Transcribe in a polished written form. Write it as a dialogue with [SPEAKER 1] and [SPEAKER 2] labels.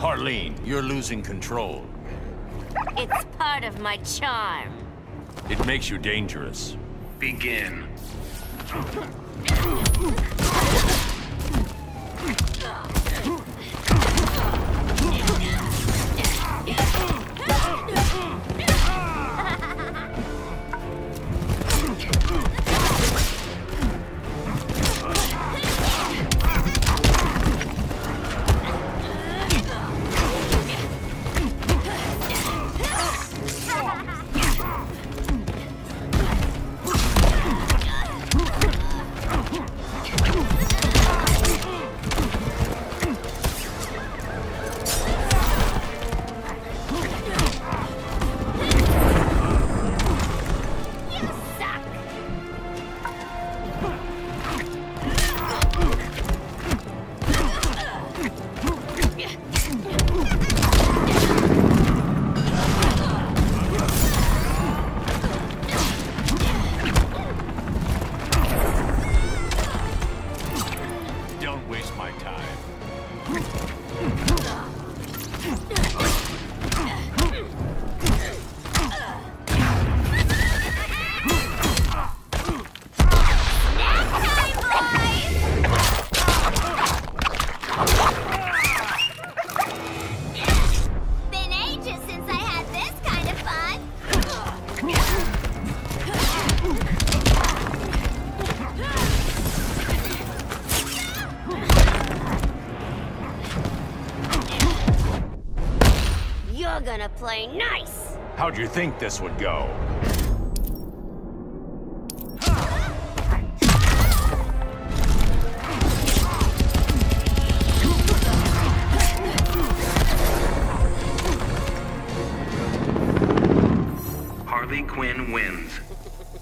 [SPEAKER 1] Harleen, you're losing control.
[SPEAKER 2] It's part of my charm.
[SPEAKER 1] It makes you dangerous.
[SPEAKER 3] Begin.
[SPEAKER 1] Don't waste my time.
[SPEAKER 2] Been ages since I had this kind of fun. You're gonna play nice.
[SPEAKER 1] How'd you think this would go?
[SPEAKER 3] Harley Quinn wins.